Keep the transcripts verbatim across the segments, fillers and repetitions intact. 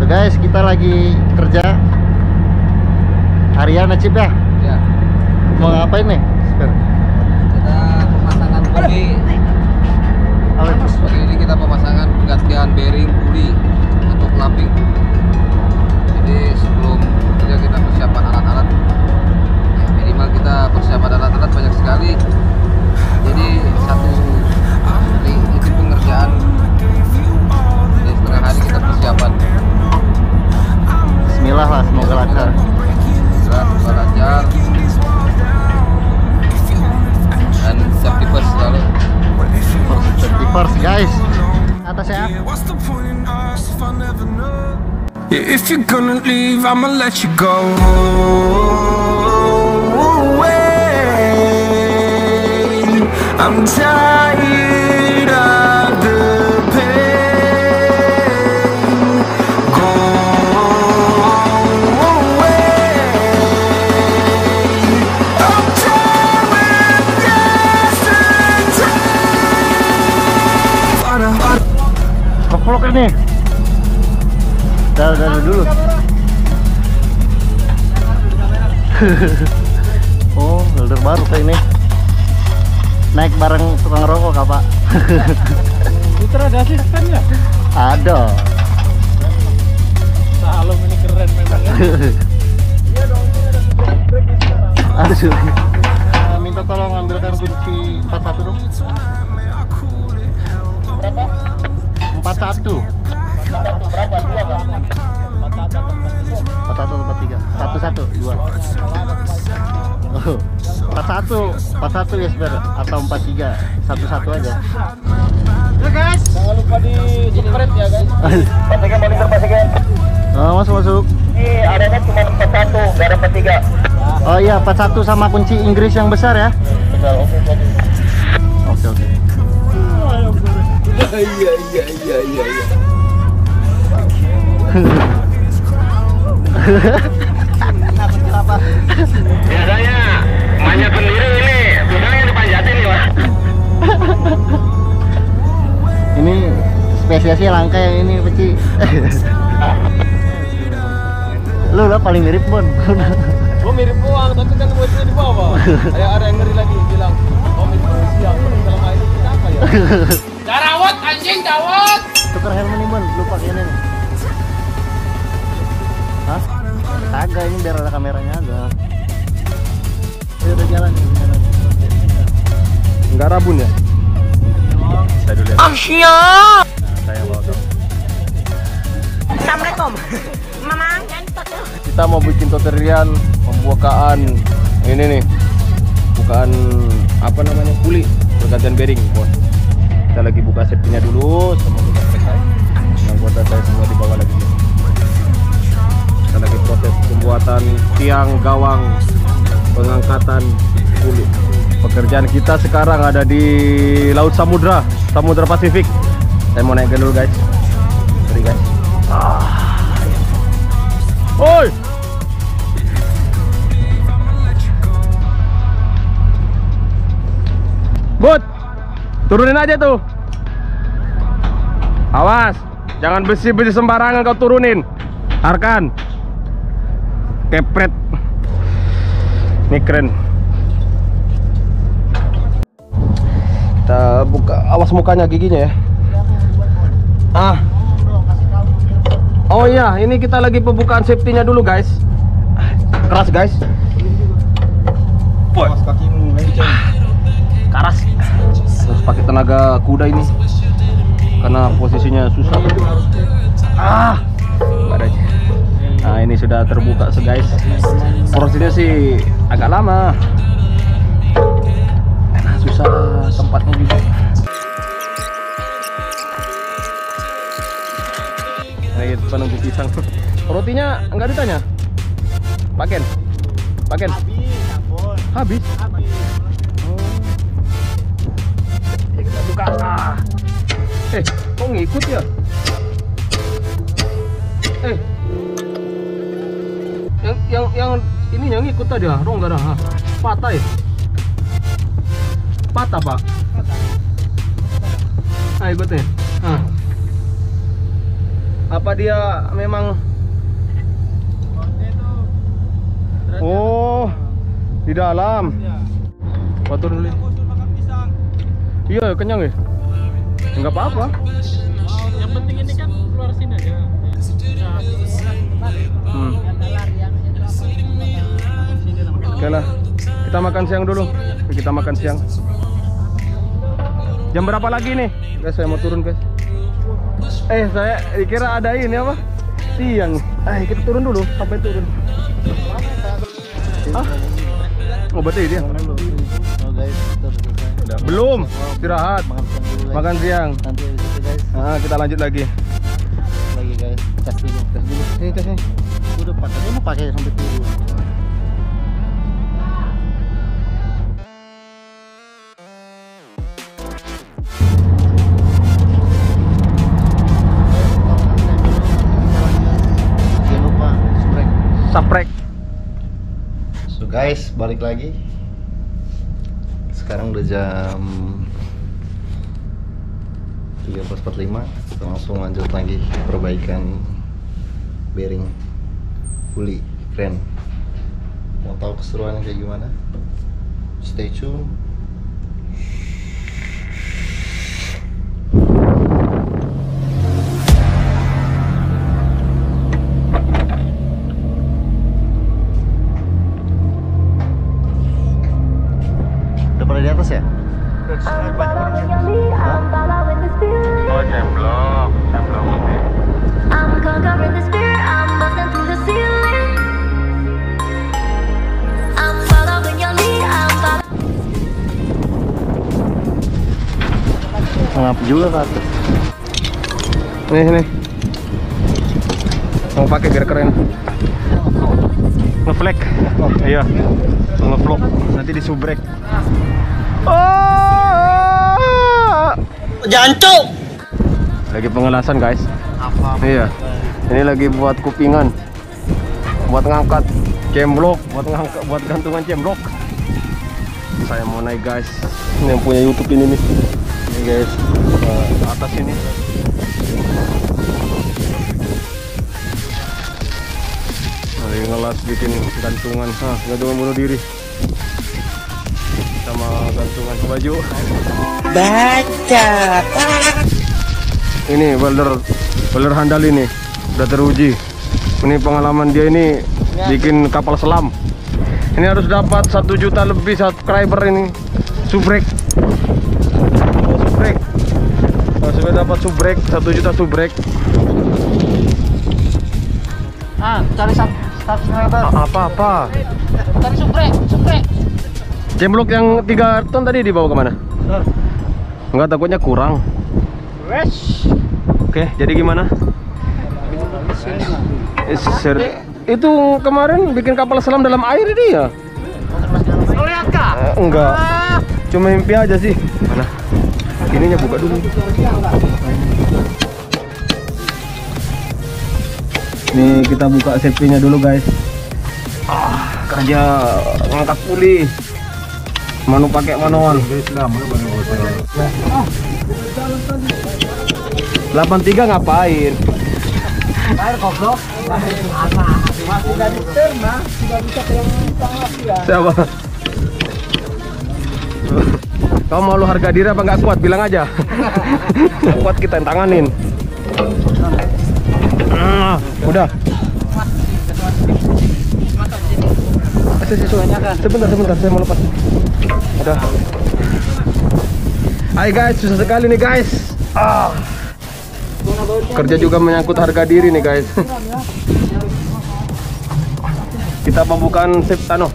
guys, kita lagi kerja harian Cip ya? Ya. Mau ngapain nih? Kita pemasangan puli. Pagi ini kita pemasangan penggantian bearing puli untuk lamping. Jadi sebelum kerja kita persiapan alat-alat. Ya, minimal kita persiapan alat-alat banyak sekali. Jadi satu hari itu pengerjaan. Jadi setengah hari kita persiapan. Bismillah lah, semoga lancar. Semoga lancar. Dan safety first selalu. Safety first guys. Atas ya. Yeah, if you're gonna leave, I'ma let you go. I'm tired of the pain. Go away. I'm tired of yesterday. Vlog ini. Udah, udah, udah dulu. Oh, welder baru kayak ini. Naik bareng tukang rokok kak Pak. Itu ada asisten ya? Ada. Salom ini keren memang ya. Iya dong, ini ada break di sana. Aduh. Uh, minta tolong ambilkan kunci empat satu dong. Berapa? empat satu. Berapa? Dua kan? empat satu empat tiga. satu satu dua. Oh. empat satu, empat satu ya seber atau empat tiga, satu satu aja. Ya guys, jangan lupa di subscribe ya guys. Pastikan monitor pastikan. Oh, masuk masuk. Ini adanya cuma empat satu, nggak ada empat tiga. Oh iya, empat satu sama kunci Inggris yang besar ya. Betul, oke oke. Oke oke. Iya iya iya iya iya. Biasanya manjat sendiri ini, biasanya dipanjatin nih Pak. Ini spesiesnya langka yang ini Peci. Lu lah paling mirip Bon. Gua mirip uang, tapi kan voice-nya di bawah. Kayak ada yang ngeri lagi bilang, "Oh, mirip manusia." Dalam hal ini kita apa ya? Darawat anjing, dawat. Tuker helm nih Bon, lu pakai ini nih. Hah? Kagak, ini biar ada kameranya aja. Ayo udah jalan, jalan. Enggak rabun ya? Saya dulu ya. Asia. Nah, saya bawa kamu. Assalamualaikum. Mamang. Kita mau bikin tutorial pembukaan ini nih. Bukaan apa namanya? Puli pergantian bearing, Bos. Kita lagi buka safety-nya dulu, semua sudah selesai. Anggota saya semua dibawa lagi. Kita lagi proses pembuatan tiang gawang pengangkatan puli. Pekerjaan kita sekarang ada di Laut Samudra, Samudra Pasifik. Saya mau naik dulu guys. Sorry guys. Ah. Oi. Bud, turunin aja tuh. Awas, jangan besi-besi sembarangan kau turunin. Arkan. Kepret. Ini keren. Kita buka, awas mukanya, giginya ya. Ah. Oh iya, ini kita lagi pembukaan safety-nya dulu guys. Keras guys. Awas kakimu lenceng. Keras. Terus pakai tenaga kuda ini. Karena posisinya susah. Ah. Nggak ada aja. Nah ini sudah terbuka so guys. Prosesnya sih agak lama. Nah, susah tempatnya juga. Nah itu penunggu pisang. Rotinya enggak ditanya. Paken. Paken. Habis. Habis. Oh. Ya, kita buka. Ah. Eh, kok ngikut ya? Eh. Yang yang yang ini yang ikut tadi ah, rong darah. Patah ya? Patah, Pak. Patah. Ah, ikut ya. Ah. Apa dia memang? Oh, di dalam. Batur dulu. Iya, kenyang ya. Enggak apa-apa. Yang penting ini kan keluar sini aja. Hmm. Oke lah, kita makan siang dulu. Kita makan siang. Jam berapa lagi nih? Guys, saya mau turun guys. Eh, saya kira ada ini apa? Siang. Eh, kita turun dulu. Sampai turun. Hah? Oh, berarti dia? Oh guys, terus selesai. Belum. Istirahat. Makan siang. Nanti habis itu guys, Ah, kita lanjut lagi. lagi guys, cas dulu. Tes dulu. Sini, tes sini. Udah pakai, dia mau pakai sampai turun. Jangan lupa subscribe. Saprek. So guys, balik lagi. Sekarang udah jam tiga belas empat puluh lima. Kita langsung lanjut lagi perbaikan bearing puli keren. Mau tahu keseruannya kayak gimana? Stay tune. Udah pada di atas ya? Oh, cemplok, cemplok ini. I'm conquering the spirit, I'm busting through the ceiling. I'm following your lead, I'm following. Ngap juga ke atas. Nih, nih. Mau pakai biar keren. Ngeflek. Iya. Ngevlog. Nanti disubrek. Oh! Jancuk. Lagi pengelasan, guys. Apa? Iya. Ini lagi buat kupingan. Buat ngangkat cemblok, buat ngangkat buat gantungan cemblok. Saya mau naik, guys. Ini yang punya YouTube ini nih. Ini, guys. Ke atas ini. Lagi ngelas bikin gantungan. Hah, gantungan bunuh diri. Sama gantungan baju. Baca. Ini welder welder handal ini udah teruji. Ini pengalaman dia ini bikin kapal selam. Ini harus dapat satu juta lebih subscriber ini. Subrek. Oh, subrek. Oh, sudah dapat subrek satu juta subrek. Ah, cari sub subscriber. Apa-apa. Cari subrek, subrek. Cemblok yang tiga ton tadi dibawa kemana? Enggak, takutnya kurang. Wes. Oke, jadi gimana? Eh, ser- Itu kemarin bikin kapal selam dalam air ini ya? Lihat kak. Eh, enggak. Cuma mimpi aja sih. Mana? Ininya buka dulu. Nih kita buka safety-nya dulu, guys. Ah, kerja ngangkat puli. Manu pakai manual. delapan tiga ngapain? Air goblok. Masih dari terma, sudah bisa yang tengah ya. Siapa? Kamu mau lu harga diri apa nggak kuat? Bilang aja. Kuat kita yang tanganin. Ah, udah. Sebentar, sebentar, saya mau lepas. Udah. Hai guys, susah sekali nih guys. Ah. Kerja juga menyangkut harga diri nih guys. Kita pembukaan safety ano?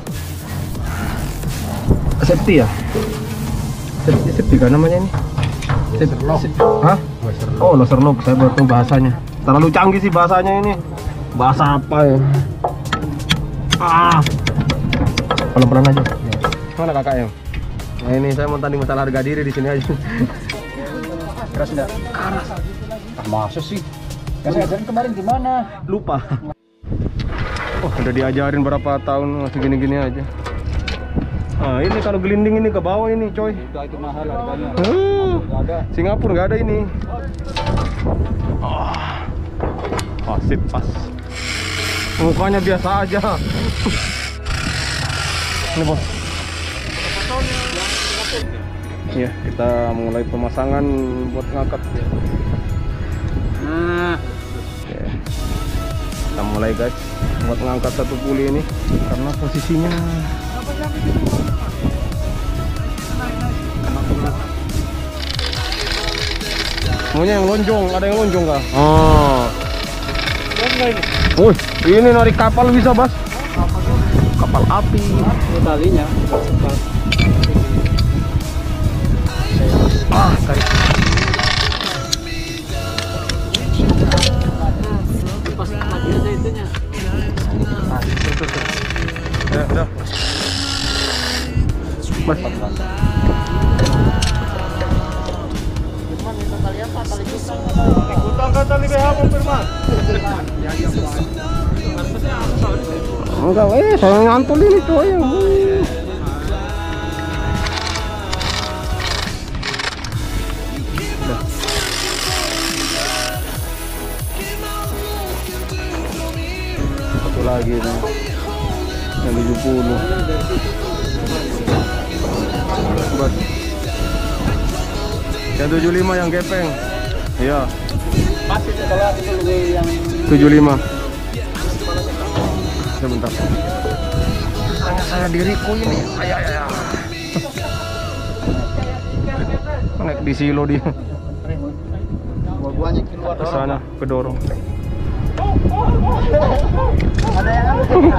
Safety ya? Safety, safety kan namanya ini? Safety lock. Hah? Oh, loser lock. Saya baru tahu bahasanya. Terlalu canggih sih bahasanya ini. Bahasa apa ya? Ah. Pelan-pelan aja. Mana kakaknya? Nah ini saya mau tanding masalah harga diri di sini aja. Keras enggak? Keras. Ah, masa sih? Kasih ajarin kemarin gimana? Lupa. Oh, udah diajarin berapa tahun masih gini-gini aja. Ah, ini kalau gelinding ini ke bawah ini, coy. Udah itu mahal harganya. Hmm. Nggak ada. Singapura nggak ada ini. Oh. Oh, sip, pas. Mukanya biasa aja. Ini bos. Ya, kita mulai pemasangan buat ngangkat. Nah, Oke. Kita mulai guys buat ngangkat satu puli ini karena posisinya maunya yang lonjong, ada yang lonjong kah? Oh. Wih, ini narik kapal bisa, Bas. Kapal api. talinya. Ah, tarik. Pas lagi aja itunya. Ya, udah. Mas. Enggak, eh, saya ngantul ini coy. Satu lagi nih. Yang tujuh puluh. Buat. Yang tujuh puluh lima yang gepeng. Iya. Pasti kalau itu lebih yang tujuh puluh lima. Sebentar. Tanya saya diriku ini. Ayah, ayah. Naik di silo dia. Gua-guanya keluar Ke sana, kedorong. Ada yang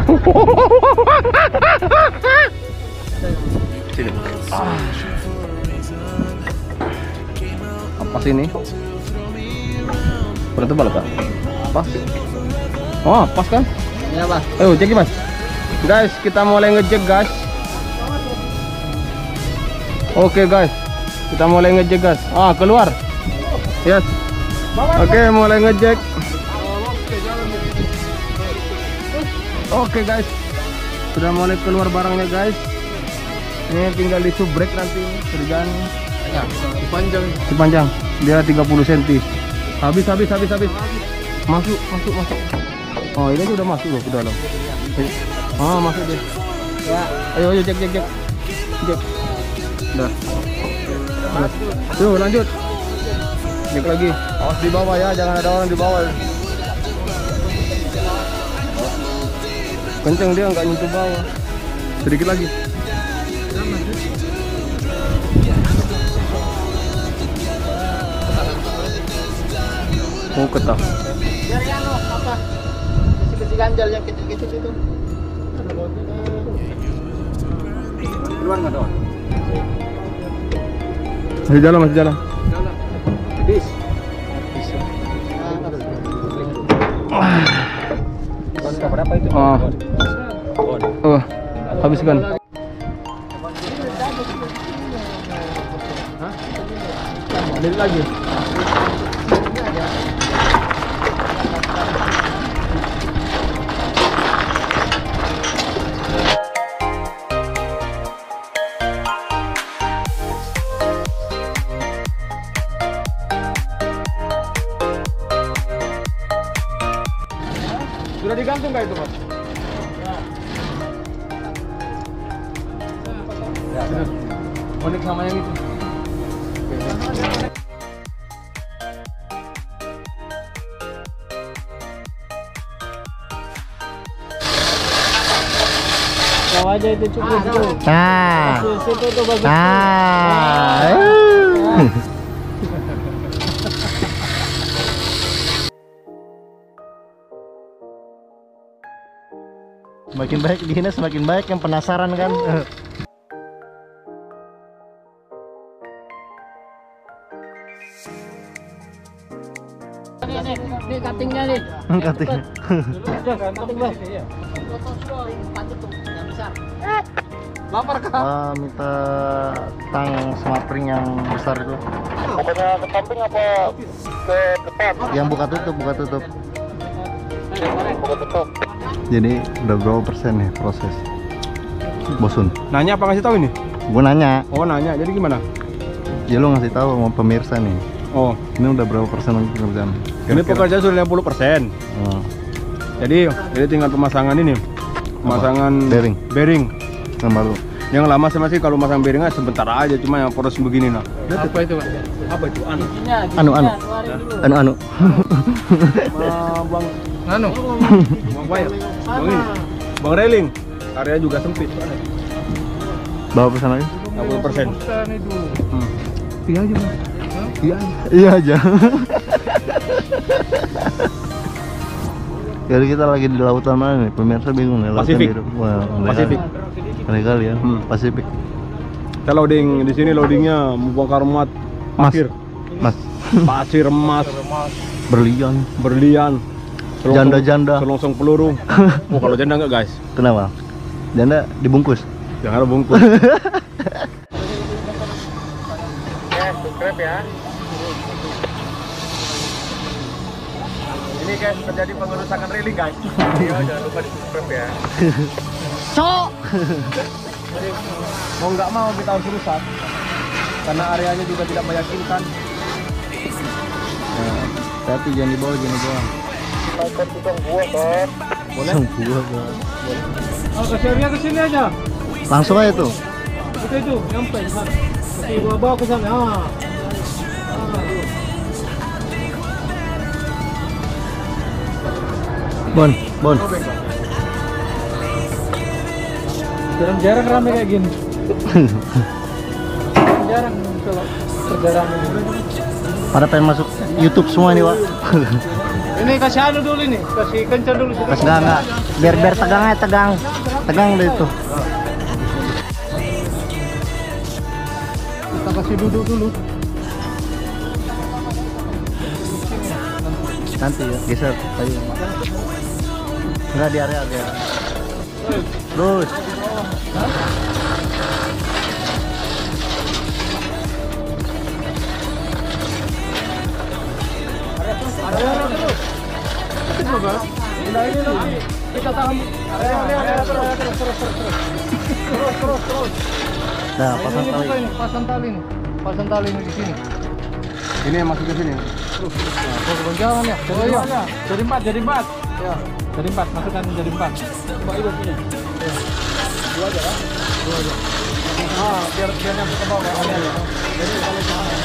Sini. Ah. Apa sini? Udah tebal kak? Pas. Oh, pas kan? ya, Mas. Ayo cek mas. Guys, kita mulai ngecek guys. Oke guys, kita mulai ngecek guys. Ah, keluar. Yes. Oke, mulai ngecek. Oke guys, sudah mulai keluar barangnya guys. Ini tinggal di subrek nanti kerjaan. Ya, panjang. Si panjang, dia tiga puluh sentimeter. Habis, habis, habis, habis. Masuk, masuk, masuk. Oh, ini sudah masuk loh ke dalam. Ah, masuk dia. Ya. Ayo, ayo cek, cek, cek. Cek. Udah. Tuh, lanjut. Cek lagi. Awas di bawah ya, jangan ada orang di bawah. Kenceng dia nggak nyentuh bawah. Sedikit lagi. Oh, ketak. Dari anu apa? Kecil-kecil ganjal yang kecil-kecil itu. Keluar nggak dong? Masih jalan, masih jalan. Bis. Berapa itu? Oh. Oh, habiskan. Ambil lagi. Sudah digantung nggak itu, Mas? Ya, sudah. Konek sama yang itu. Kau aja itu cukup tuh. Nah. Situ tuh bagus. Nah. Semakin baik dihina semakin baik, yang penasaran kan. Nih, nih, nih cuttingnya nih. Cutting. Udah, cutting bos. Lapar kah? Ah, minta tang sama pring yang besar itu. Bukannya ke samping apa ke depan? Yang buka tutup, buka tutup. Buka tutup. Jadi udah berapa persen nih proses? Bosun. Nanya apa ngasih tahu ini? Gue nanya. Oh, nanya. Jadi gimana? Ya lu ngasih tahu sama pemirsa nih. Oh, Ini udah berapa persen lagi pekerjaan? ini pekerjaan sudah lima puluh persen. Oh. Jadi, ini tinggal pemasangan ini. Pemasangan Bearing. bearing. Yang baru. Yang lama sama sih kalau masang bearingnya sebentar aja, cuma yang poros begini nah. Apa itu, Pak? Apa itu? Anu. Anu anu. Anu anu. Bang Anu. Bang Bayar. Bang ini. Bang railing. Area juga sempit. Berapa persen lagi? enam puluh persen. Hmm. Iya aja, Bang. Iya. Iya aja. Jadi kita lagi di lautan mana nih? Pemirsa bingung nih. Lautan Pasifik. biru. Wah, ngeri Pasifik. kali. Ngeri kali ya. Hmm. Pasifik. Kita loading di sini loadingnya membongkar muat pasir. Mas. Pasir emas, Berlian. berlian, selongsong- Janda-janda. selongsong peluru. Oh, kalau janda enggak, guys. Kenapa? Janda dibungkus. Jangan ada bungkus. Subscribe ya. Ini guys terjadi pengerusakan railing guys. Iya, jangan lupa di subscribe ya. Mau nggak mau kita harus rusak karena areanya juga tidak meyakinkan. Nah, tapi jangan dibawa, jangan dibawa. Boleh? Buah, Bang. Oh, kasirnya ke sini aja. Langsung aja tuh. Itu itu, nyampe di sana. Oke, gua bawa ke sana. Ah. Bon, Bon. Jarang-jarang rame kayak gini. Jarang kalau kerja rame gini. Pada pengen masuk YouTube semua nih, Pak. Ini kasih anu dulu ini, kasih kencang dulu. Pas enggak enggak. Biar biar tegang aja, tegang. Tegang deh itu. Kita kasih duduk dulu. Nanti ya, geser tadi. Enggak di area area. Terus. Kita tahan. Terus terus terus terus. Terus terus terus. Nah, pasang Ini tali. buka ini, pasang tali ini. Pasang tali ini di sini. Ini yang masuk ke sini. Oh, berjalan ya. Oh iya. Jadi empat, jadi empat. Ya. Jadi empat, masukkan jadi empat. Coba ibu sini. Ya. Dua aja ya. Dua aja. Ah, biar biar nyampe ke bawah. Ya. Jadi kalau jangan.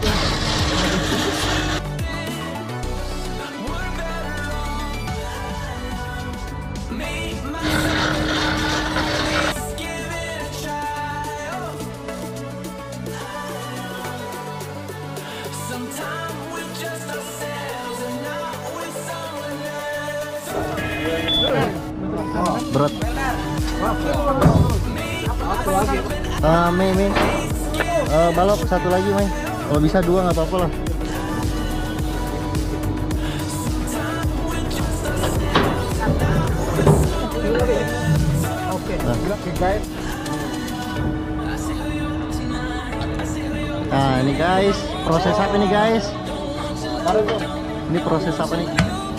Berat. Ah, Mei, Mei. Eh, balok satu lagi, Mei. Kalau bisa dua nggak apa-apa lah. Oke. Nah. Oke, guys. Nah, ini guys, proses apa nih, guys? Baru tuh. Ini proses apa nih?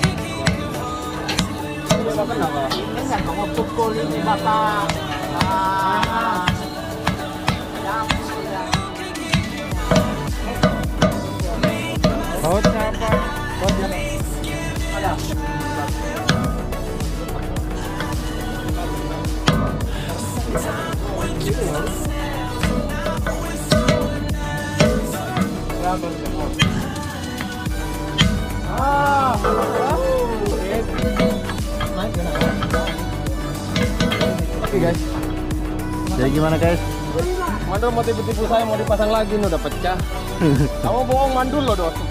Kan kamu pukul ini batang. Ah. Bautnya apa? Bautnya ada. Ah. Oke guys. Jadi gimana, guys? Mandul mau tipu-tipu saya mau dipasang lagi nih udah pecah. Kamu bohong mandul loh, Dot.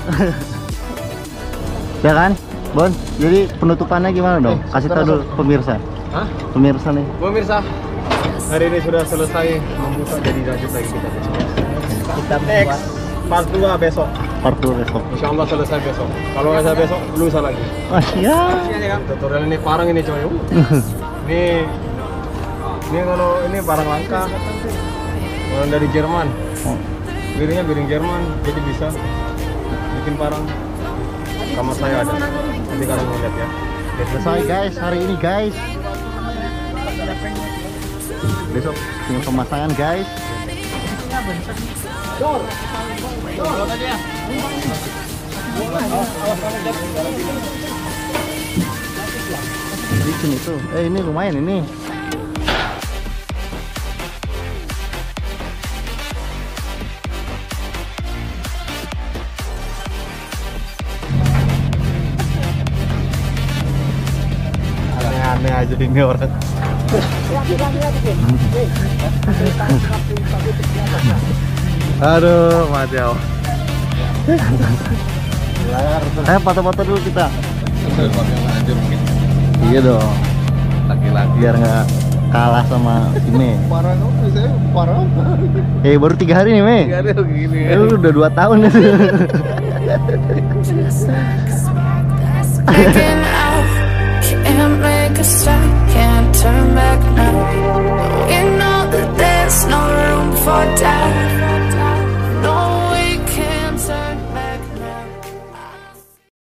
Ya kan, Bon? Jadi penutupannya gimana dong? Kasih tahu dulu pemirsa. Hah? Pemirsa nih. Pemirsa, hari ini sudah selesai membuka, jadi lanjut lagi kita besok. Kita Next, part dua besok. part dua besok. Insya Allah selesai besok. Kalau nggak selesai besok, lusa lagi. Wah, ya. Tutorial ini parang ini coy. Ini, ini kalau ini barang langka. Orang dari Jerman. Oh. Biringnya biring Jerman, jadi bisa bikin parang. Kamar saya ada. Nanti kalian mau lihat ya. Selesai guys, hari ini guys. Besok tinggal pemasangan guys. Licin itu. Eh ini lumayan ini. Aneh-aneh aja ini orang. Aduh, Madel. Eh, foto-foto dulu kita. Iya dong. Laki-laki Biar nggak kalah sama si Me. Parah kok, saya parah. Eh, baru tiga hari nih, Me. Tiga hari begini. Eh, lu udah dua tahun ya. Taking